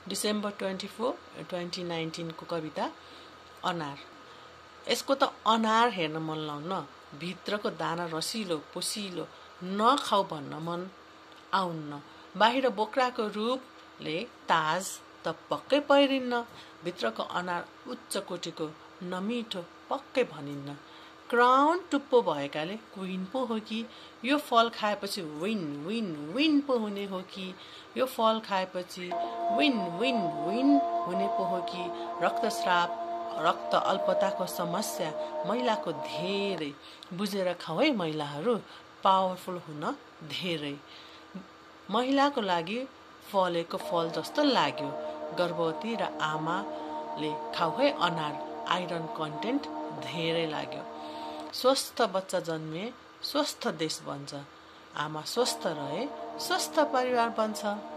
December 24, 2019 को कविता अनार। यसको त अनार हेर्न मन लाउन्न, भित्रको दाना रसिलो पोसिलो नखाऊ भन्न मन आउन्न। बाहिर बोक्राको रूपले ताज त पक्कै पहिरिन्न, भित्रको अनार उच्च कोटीको नमिठो पक्कै भनिन्न। क्राउन टुप्पो भएकाले क्विन पो हो कि, यो फल खाएपछि विन विन विन पो हुने हो कि, यो फल खाएपछि विन विन विन हुने पो हो कि। रक्तस्राव रक्त अल्पताको समस्या महिलाको धेरै, बुझेर खाऊ है महिलाहरू, पावरफुल हुन धेरै। महिलाको लागि फलेको फल जस्तो लाग्यो, गर्भवती र आमाले खाऊ है अनार, आइरन कन्टेन्ट धेरै लाग्यो। स्वस्थ बच्चा जन्मे स्वस्थ देश बन्छ, आमा स्वस्थ रहे स्वस्थ परिवार बन्छ।